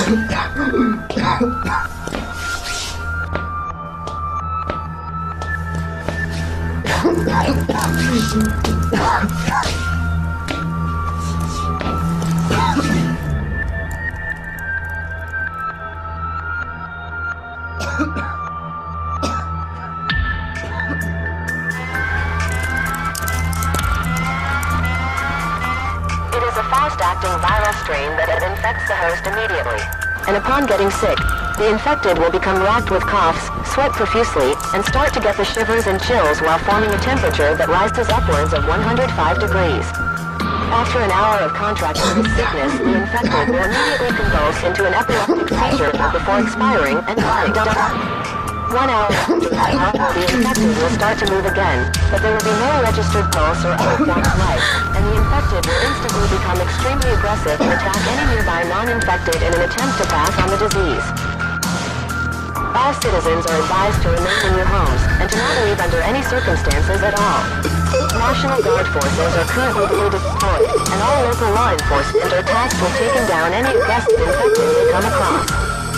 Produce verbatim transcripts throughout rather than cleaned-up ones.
fast-acting viral strain that infects the host immediately. And upon getting sick, the infected will become racked with coughs, sweat profusely, and start to get the shivers and chills while forming a temperature that rises upwards of one hundred five degrees. After an hour of contracting this sickness, the infected will immediately convulse into an epileptic seizure before expiring and dying. One hour after that, the infected will start to move again, but there will be no registered pulse or other form of life, and the infected will instantly become extremely aggressive and attack any nearby non-infected in an attempt to pass on the disease. All citizens are advised to remain in your homes and to not leave under any circumstances at all. National Guard forces are currently being deployed, and all local law enforcement are tasked with taking down any aggressive infected they come across.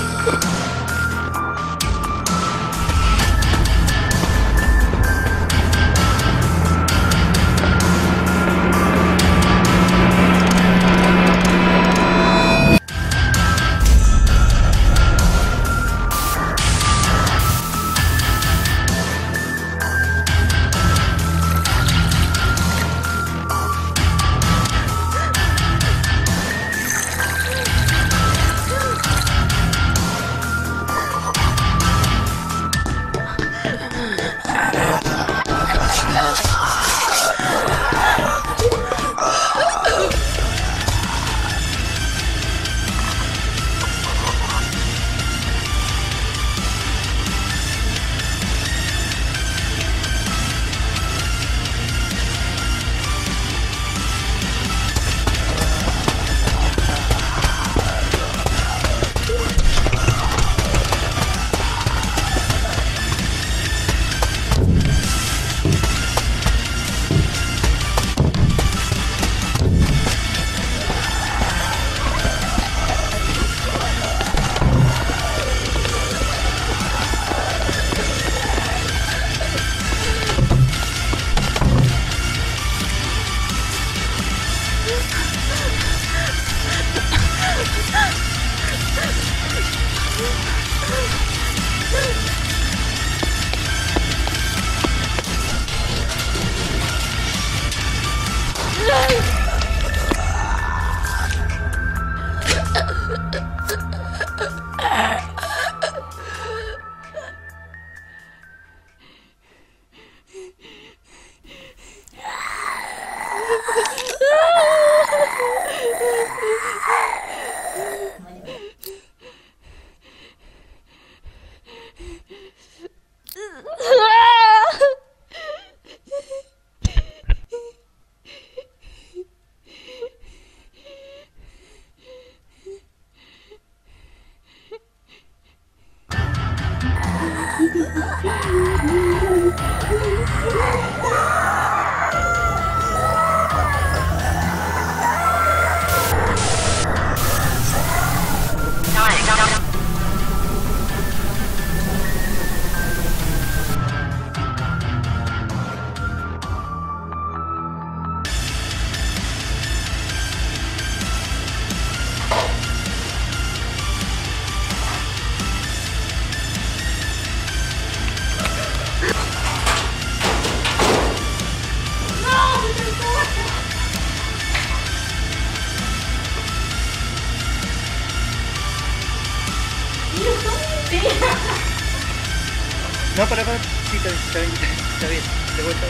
No, para, para. Sí, está bien, está bien, está bien. De vuelta.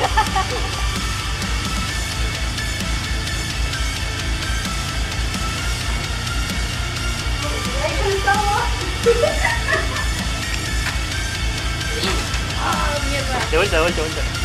De vuelta, de vuelta, de vuelta.